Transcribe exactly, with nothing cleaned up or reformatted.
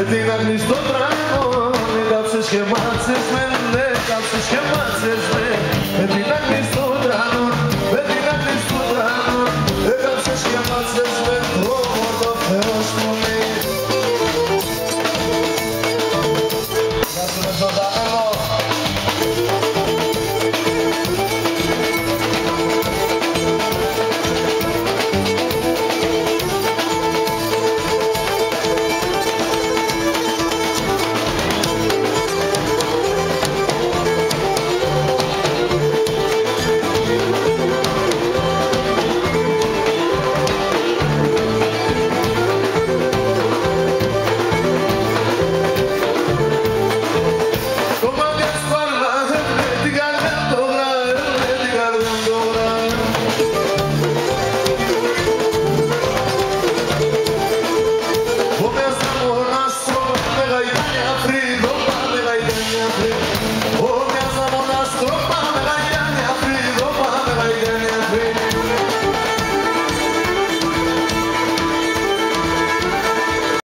την αγνή στο τρανό. Έκαψες και μάτσες με, έκαψες και μάτσες με. Με την αγνή στο τρανό, με την αγνή στο τρανό. Έκαψες και μάτσες με.